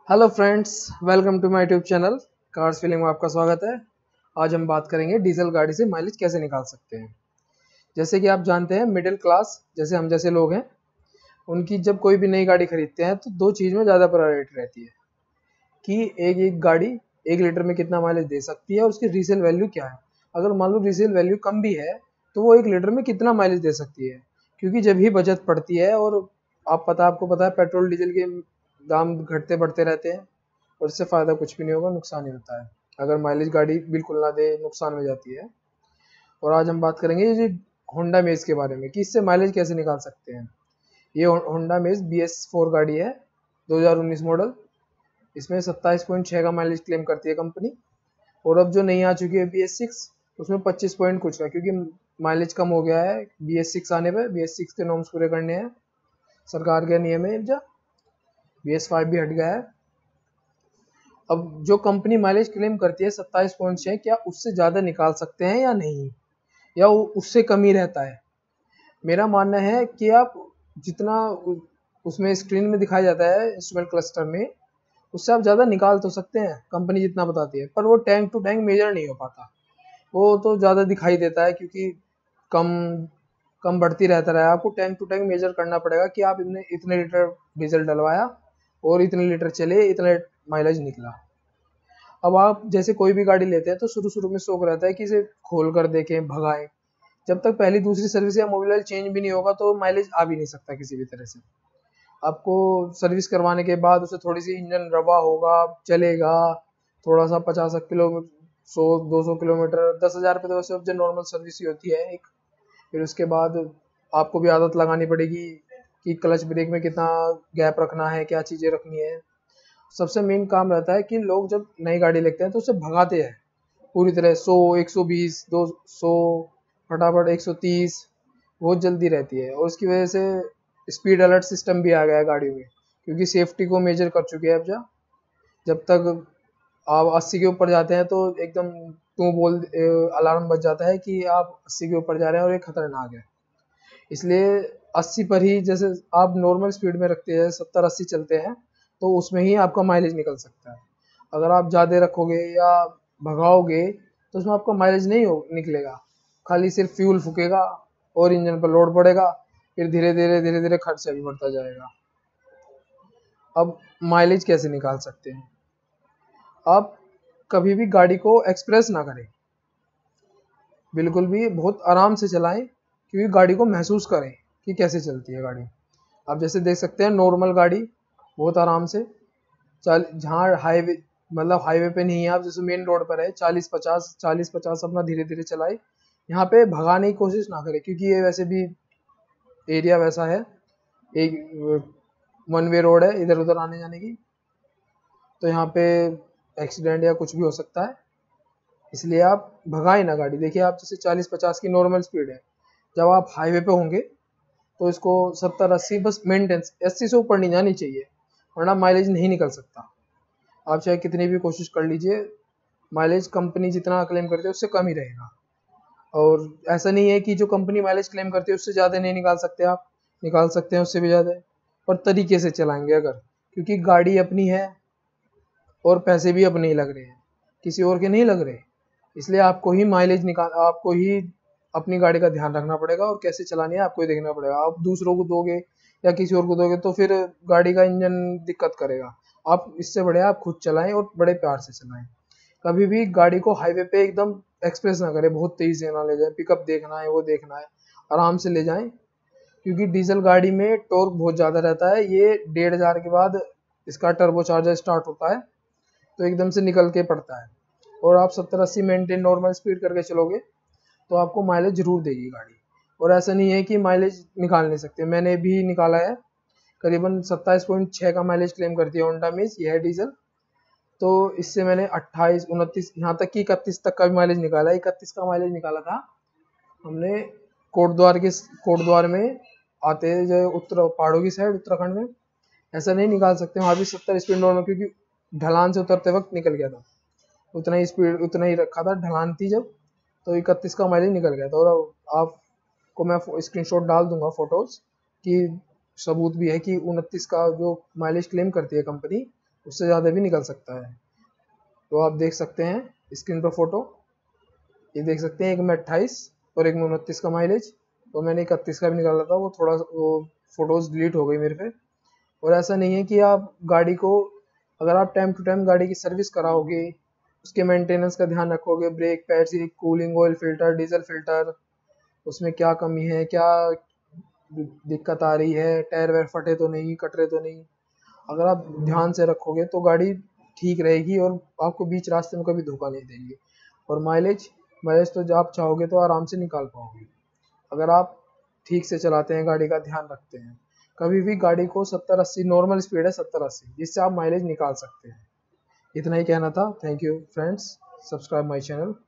Hello friends, welcome to my YouTube channel Cars Feeling में आपका स्वागत है। आज हम बात करेंगे डीजल गाड़ी से माइलेज कैसे निकाल सकते हैं। जैसे कि आप जानते हैं, मिडिल क्लास जैसे हम जैसे लोग हैं, उनकी जब कोई भी नई गाड़ी खरीदते हैं तो दो चीज़ में ज़्यादा प्रायोरिटी रहती है कि एक एक गाड़ी 1 लीटर में कितना माइलेज दे सकती है और उसकी रीसेल वैल्यू क्या है। अगर मान लो रीसेल वैल्यू कम भी है तो वो 1 लीटर में कितना माइलेज दे सकती है, क्योंकि जब ही बचत पड़ती है और आपको पता है पेट्रोल डीजल के दाम घटते बढ़ते रहते हैं और इससे फ़ायदा कुछ भी नहीं होगा, नुकसान ही होता है अगर माइलेज गाड़ी बिल्कुल ना दे, नुकसान में जाती है। और आज हम बात करेंगे ये होंडा मेज के बारे में कि इससे माइलेज कैसे निकाल सकते हैं। ये होंडा मेज BS4 गाड़ी है, 2019 मॉडल। इसमें 27.6 का माइलेज क्लेम करती है कंपनी। और अब जो नई आ चुकी है BS6, उसमें 25 पॉइंट कुछ का, क्योंकि माइलेज कम हो गया है BS6 आने पर। BS6 के नॉर्म्स पूरे करने हैं, सरकार के नियम है। जब BS5 भी हट गया है। अब जो कंपनी माइलेज क्लेम करती है 27.6, क्या उससे ज़्यादा निकाल सकते हैं या नहीं, या उससे कम ही रहता है। मेरा मानना है कि आप जितना उसमें स्क्रीन में दिखाया जाता है इंस्ट्रूमेंट क्लस्टर में, उससे आप ज़्यादा निकाल तो सकते हैं, कंपनी जितना बताती है, पर वो टैंक टू टैंक मेजर नहीं हो पाता। वो तो ज़्यादा दिखाई देता है क्योंकि कम कम बढ़ती रहता है। आपको टैंक टू टैंक मेजर करना पड़ेगा कि आप इतने इतने लीटर डीजल डलवाया और इतने लीटर चले, इतने माइलेज निकला। अब आप जैसे कोई भी गाड़ी लेते हैं तो शुरू शुरू में शौक रहता है कि इसे खोल कर देखें, भगाएं। जब तक पहली दूसरी सर्विस या मोबिल ऑयल चेंज भी नहीं होगा तो माइलेज आ भी नहीं सकता किसी भी तरह से। आपको सर्विस करवाने के बाद उसे थोड़ी सी इंजन रवा होगा, चलेगा थोड़ा सा, 50 किलोमीटर, 100-200 किलोमीटर, 10,000 रुपये तो वैसे अब जो नॉर्मल सर्विस ही होती है एक। फिर उसके बाद आपको भी आदत लगानी पड़ेगी कि क्लच ब्रेक में कितना गैप रखना है, क्या चीज़ें रखनी है। सबसे मेन काम रहता है कि लोग जब नई गाड़ी लेते हैं तो उसे भगाते हैं पूरी तरह, 100, 120, 200, फटाफट 130, बहुत जल्दी रहती है। और उसकी वजह से स्पीड अलर्ट सिस्टम भी आ गया है गाड़ी में, क्योंकि सेफ्टी को मेजर कर चुके हैं। अब जब तक आप 80 के ऊपर जाते हैं तो एकदम टू बोल अलार्म बज जाता है कि आप 80 के ऊपर जा रहे हैं और ये खतरनाक है। इसलिए 80 पर ही, जैसे आप नॉर्मल स्पीड में रखते हैं 70-80 चलते हैं, तो उसमें ही आपका माइलेज निकल सकता है। अगर आप ज़्यादा रखोगे या भगाओगे तो उसमें आपका माइलेज नहीं निकलेगा, खाली सिर्फ फ्यूल फूकेगा और इंजन पर लोड पड़ेगा। फिर धीरे धीरे खर्चा भी बढ़ता जाएगा। अब माइलेज कैसे निकाल सकते हैं। आप कभी भी गाड़ी को एक्सप्रेस ना करें, बिल्कुल भी बहुत आराम से चलाएं, क्योंकि गाड़ी को महसूस करें कि कैसे चलती है गाड़ी। आप जैसे देख सकते हैं नॉर्मल गाड़ी बहुत आराम से जहाँ हाईवे, मतलब हाईवे पे नहीं है, आप जैसे मेन रोड पर है, 40-50 अपना धीरे धीरे चलाए। यहाँ पे भगाने की कोशिश ना करें, क्योंकि ये वैसे भी एरिया वैसा है, एक वन वे रोड है इधर उधर आने जाने की, तो यहाँ पे एक्सीडेंट या कुछ भी हो सकता है। इसलिए आप भगाए ना गाड़ी। देखिए, आप जैसे 40-50 की नॉर्मल स्पीड है, जब आप हाईवे पे होंगे तो इसको 70-80 बस मेंटेनेंस, 80 से ऊपर नहीं जानी चाहिए, वरना माइलेज नहीं निकल सकता। आप चाहे कितनी भी कोशिश कर लीजिए, माइलेज कंपनी जितना क्लेम करती है उससे कम ही रहेगा। और ऐसा नहीं है कि जो कंपनी माइलेज क्लेम करती है उससे ज़्यादा नहीं निकाल सकते, आप निकाल सकते हैं उससे भी ज़्यादा, पर तरीके से चलाएंगे अगर, क्योंकि गाड़ी अपनी है और पैसे भी अपने ही लग रहे हैं, किसी और के नहीं लग रहे। इसलिए आपको ही माइलेज निकाल, आपको ही अपनी गाड़ी का ध्यान रखना पड़ेगा और कैसे चलानी है आपको ही देखना पड़ेगा। आप दूसरों को दोगे या किसी और को दोगे तो फिर गाड़ी का इंजन दिक्कत करेगा। आप इससे बढ़िया आप खुद चलाएं और बड़े प्यार से चलाएं। कभी भी गाड़ी को हाईवे पे एकदम एक्सप्रेस ना करें, बहुत तेजी से ना ले जाए, पिकअप देखना है वो देखना है, आराम से ले जाएं। क्योंकि डीजल गाड़ी में टॉर्क बहुत ज़्यादा रहता है, ये 1,500 के बाद इसका टर्बो चार्जर स्टार्ट होता है तो एकदम से निकल के पड़ता है। और आप 70-80 मेंटेन नॉर्मल स्पीड करके चलोगे तो आपको माइलेज जरूर देगी गाड़ी। और ऐसा नहीं है कि माइलेज निकाल नहीं सकते, मैंने भी निकाला है। करीबन 27.6 का माइलेज क्लेम करती है होंडा मेज, यह है डीजल। तो इससे मैंने 28, 29, यहाँ तक कि 31 तक का भी माइलेज निकाला है। 31 का माइलेज निकाला था हमने कोटद्वार में आते जो उत्तर पहाड़ों की साइड उत्तराखंड में। ऐसा नहीं निकाल सकते, वहाँ भी 70 स्पीड नॉर्मल, क्योंकि ढलान से उतरते वक्त निकल गया था, उतना ही स्पीड उतना ही रखा था, ढलान थी जब, तो 31 का माइलेज निकल गया था। और आपको मैं स्क्रीनशॉट डाल दूंगा फोटोज की, सबूत भी है कि 29 का जो माइलेज क्लेम करती है कंपनी उससे ज़्यादा भी निकल सकता है। तो आप देख सकते हैं स्क्रीन पर फोटो, ये देख सकते हैं एक में 28 और एक में 29 का माइलेज। तो मैंने 31 का भी निकाला था, वो थोड़ा वो फोटोज़ डिलीट हो गई मेरे पे। और ऐसा नहीं है कि आप गाड़ी को, अगर आप टाइम टू टाइम गाड़ी की सर्विस कराओगे, उसके मेंटेनेंस का ध्यान रखोगे, brake pads, cooling oil filter, diesel filter, उसमें क्या कमी है, क्या दिक्कत आ रही है, टायर वायर फटे तो नहीं, कटरे तो नहीं, अगर आप ध्यान से रखोगे तो गाड़ी ठीक रहेगी और आपको बीच रास्ते में कभी धोखा नहीं देगी। और माइलेज माइलेज तो जब आप चाहोगे तो आराम से निकाल पाओगे, अगर आप ठीक से चलाते हैं, गाड़ी का ध्यान रखते हैं। कभी भी गाड़ी को 70-80, नॉर्मल स्पीड है 70-80, जिससे आप माइलेज निकाल सकते हैं। इतना ही कहना था। Thank you friends, subscribe my channel.